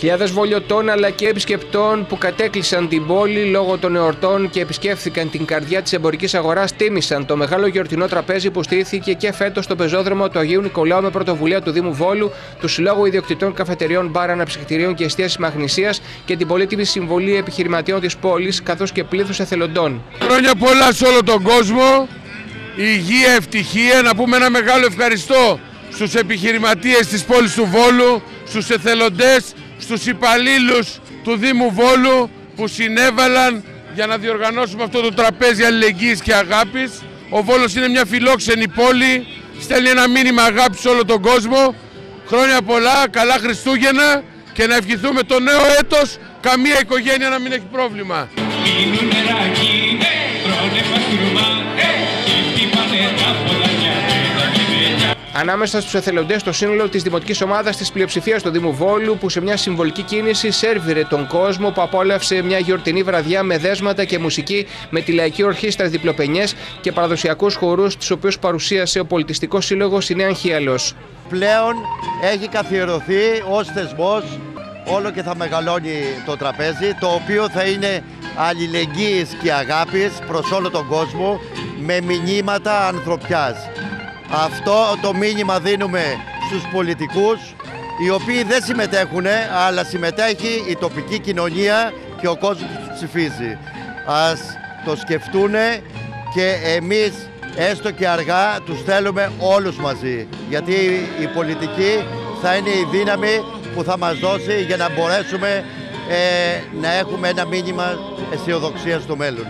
Χιλιάδες βολιωτών αλλά και επισκεπτών που κατέκλυσαν την πόλη λόγω των εορτών και επισκέφθηκαν την καρδιά της εμπορικής αγοράς τίμησαν το μεγάλο γιορτινό τραπέζι που στήθηκε και φέτος στο πεζόδρομο του Αγίου Νικολάου με πρωτοβουλία του Δήμου Βόλου, του Συλλόγου Ιδιοκτητών Καφετεριών, Μπαρ, Αναψυκτηρίων και Εστίασης Μαγνησίας και την πολύτιμη συμβολή επιχειρηματιών της πόλης καθώς και πλήθους εθελοντών. Χρόνια πολλά σε όλο τον κόσμο, υγεία, ευτυχία, να πούμε ένα μεγάλο ευχαριστώ στους επιχειρηματίες της πόλης του Βόλου, στους εθελοντές, στους υπαλλήλους του Δήμου Βόλου που συνέβαλαν για να διοργανώσουμε αυτό το τραπέζι αλληλεγγύης και αγάπης. Ο Βόλος είναι μια φιλόξενη πόλη, στέλνει ένα μήνυμα αγάπης σε όλο τον κόσμο. Χρόνια πολλά, καλά Χριστούγεννα και να ευχηθούμε το νέο έτος καμία οικογένεια να μην έχει πρόβλημα. Ανάμεσα στους εθελοντές το σύνολο της δημοτικής ομάδας της πλειοψηφίας του Δήμου Βόλου που σε μια συμβολική κίνηση σέρβιρε τον κόσμο που απόλαυσε μια γιορτινή βραδιά με δέσματα και μουσική με τη Λαϊκή Ορχήστρα Διπλοπενιές και παραδοσιακούς χορούς τους οποίους παρουσίασε ο Πολιτιστικός Σύλλογος η Νέα Αγχίαλος. Πλέον έχει καθιερωθεί ως θεσμός, όλο και θα μεγαλώνει το τραπέζι, το οποίο θα είναι αλληλεγγύης και αγάπης προς όλο τον κόσμο με μηνύματα ανθρωπιάς. Αυτό το μήνυμα δίνουμε στους πολιτικούς, οι οποίοι δεν συμμετέχουν, αλλά συμμετέχει η τοπική κοινωνία και ο κόσμος που ψηφίζει. Ας το σκεφτούνε και εμείς, έστω και αργά, τους θέλουμε όλους μαζί. Γιατί η πολιτική θα είναι η δύναμη που θα μας δώσει για να μπορέσουμε να έχουμε ένα μήνυμα αισιοδοξίας στο μέλλον.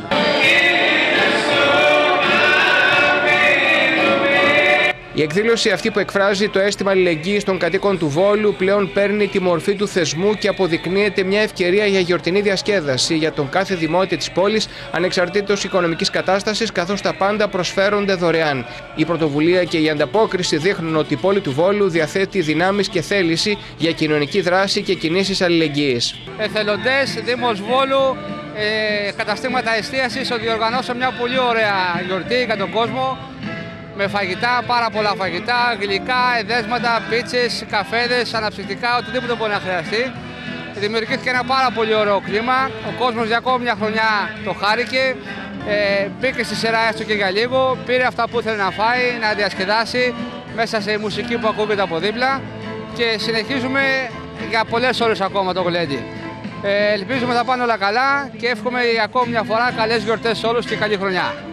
Η εκδήλωση αυτή που εκφράζει το αίσθημα αλληλεγγύης των κατοίκων του Βόλου πλέον παίρνει τη μορφή του θεσμού και αποδεικνύεται μια ευκαιρία για γιορτινή διασκέδαση για τον κάθε δημότη της πόλης ανεξαρτήτως οικονομικής κατάστασης, καθώς τα πάντα προσφέρονται δωρεάν. Η πρωτοβουλία και η ανταπόκριση δείχνουν ότι η πόλη του Βόλου διαθέτει δυνάμεις και θέληση για κοινωνική δράση και κινήσεις αλληλεγγύης. Εθελοντές, Δήμος Βόλου, καταστήματα εστίασης, διοργανώσαμε μια πολύ ωραία γιορτή για τον κόσμο. Με φαγητά, πάρα πολλά φαγητά, γλυκά, εδέσματα, πίτσες, καφέδες, αναψυκτικά, οτιδήποτε μπορεί να χρειαστεί. Δημιουργήθηκε ένα πάρα πολύ ωραίο κλίμα. Ο κόσμος για ακόμη μια χρονιά το χάρηκε. Μπήκε στη σειρά έστω και για λίγο. Πήρε αυτά που ήθελε να φάει, να διασκεδάσει μέσα σε μουσική που ακούγεται από δίπλα. Και συνεχίζουμε για πολλές ώρες ακόμα το γλέντι. Ελπίζουμε θα πάνε όλα καλά και εύχομαι ακόμη μια φορά καλές γιορτές σε όλους και καλή χρονιά.